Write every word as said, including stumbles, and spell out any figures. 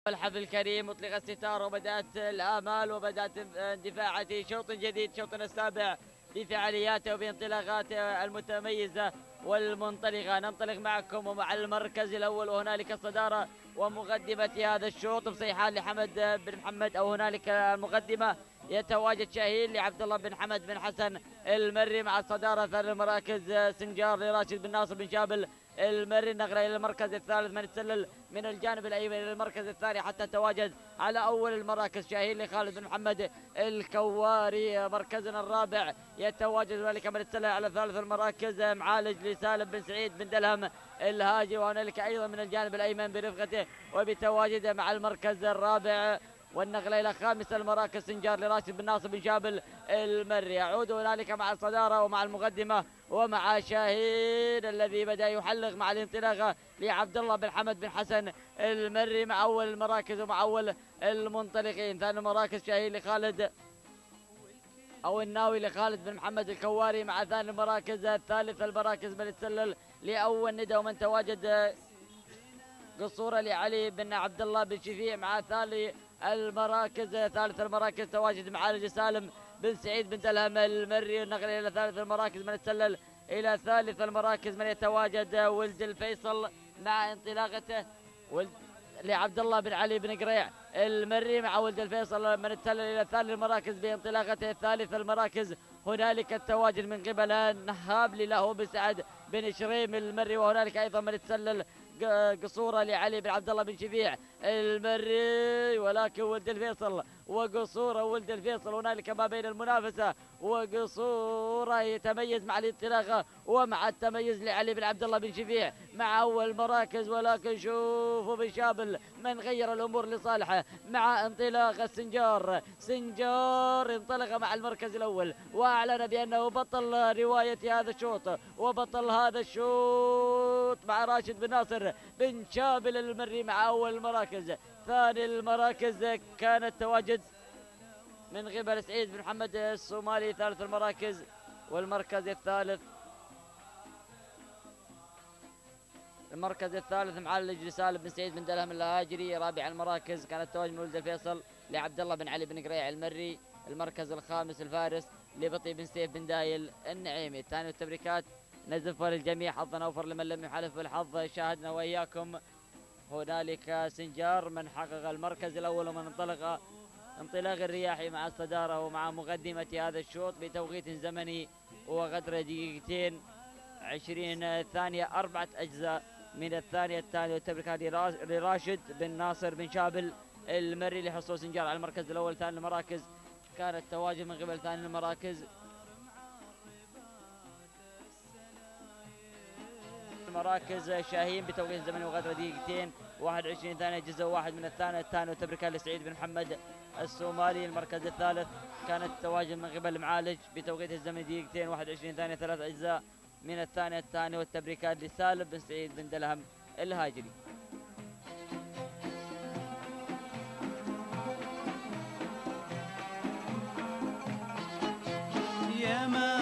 الحفل الكريم أطلق الستار وبدأت الآمال وبدأت اندفاعات شوط جديد، شوطنا السابع بفعالياته وبانطلاقاته المتميزة والمنطلقة. ننطلق معكم ومع المركز الأول، وهنالك الصدارة ومقدمة هذا الشوط بصيحان لحمد بن محمد، أو هنالك المقدمة يتواجد شاهين لعبد الله بن حمد بن حسن المري مع الصدارة. ثاني المراكز سنجار لراشد بن ناصر بن شابل المري. نقله الى المركز الثالث من تسلل من الجانب الايمن الى المركز الثاني حتى تواجد على اول المراكز شاهين لخالد بن محمد الكواري. مركزنا الرابع يتواجد ذلك من تسلل على ثالث المراكز معالج لسالم بن سعيد بن دلهم الهاجي، وهنالك ايضا من الجانب الايمن برفقته وبتواجده مع المركز الرابع. والنقله الى خامس المراكز سنجار لراشد بن ناصر بن شابل المري. يعود هنالك مع الصداره ومع المقدمه ومع شاهين الذي بدا يحلق مع الانطلاقه لعبد الله بن حمد بن حسن المري مع اول المراكز ومع اول المنطلقين. ثاني المراكز شاهين لخالد او الناوي لخالد بن محمد الكواري مع ثاني المراكز. الثالث المراكز من يتسلل لاول ندى ومن تواجد قصوره لعلي بن عبد الله بن شفيع مع ثاني المراكز. ثالث المراكز تواجد معالج سالم بن سعيد بن دلهم المري. النقل الى ثالث المراكز من يتسلل الى ثالث المراكز من يتواجد ولد الفيصل مع انطلاقته ولد لعبد الله بن علي بن قريع المري مع ولد الفيصل من يتسلل الى ثالث المراكز بانطلاقته. ثالث المراكز هنالك التواجد من قبل النهاب له بسعد بن شريم المري، وهنالك ايضا من يتسلل قصوره لعلي بن عبد الله بن شفيع المري، ولكن ولد الفيصل وقصوره ولد الفيصل هنالك ما بين المنافسه، وقصوره يتميز مع الانطلاقه ومع التميز لعلي بن عبد الله بن شفيع مع اول مراكز. ولكن شوفوا بن شابل من غير الامور لصالحه مع انطلاق السنجار. سنجار انطلق مع المركز الاول واعلن بانه بطل روايه هذا الشوط وبطل هذا الشوط مع راشد بن ناصر بن شابل المري مع اول المراكز. ثاني المراكز كان التواجد من قبل سعيد بن محمد الصومالي. ثالث المراكز والمركز الثالث المركز الثالث معالج لسالم بن سعيد بن دلهم الهاجري. رابع المراكز كان التواجد من ولد الفيصل لعبد الله بن علي بن قريع المري. المركز الخامس الفارس لبطي بن سيف بن دايل النعيمي. الثاني والتبريكات نزف للجميع، حظا اوفر لمن لم يحالف بالحظ. شاهدنا واياكم هنالك سنجار من حقق المركز الاول ومن انطلق انطلاق الرياحي مع الصداره ومع مقدمه هذا الشوط بتوقيت زمني وقدر دقيقتين عشرين ثانيه. اربعه اجزاء من الثانيه الثانيه والتبريكات لراشد بن ناصر بن شابل المري لحصول سنجار على المركز الاول. ثاني المراكز كان التواجد من قبل ثاني المراكز مراكز شاهين بتوقيت زمني وقدر دقيقتين واحد وعشرين ثانيه. جزء واحد من الثاني الثاني والتبريكات لسعيد بن محمد الصومالي. المركز الثالث كانت التواجد من قبل معالج بتوقيت الزمني دقيقتين واحد وعشرين ثانيه. ثلاث اجزاء من الثانيه الثانيه والتبريكات لسالم بن سعيد بن دلهم الهاجري. يا ما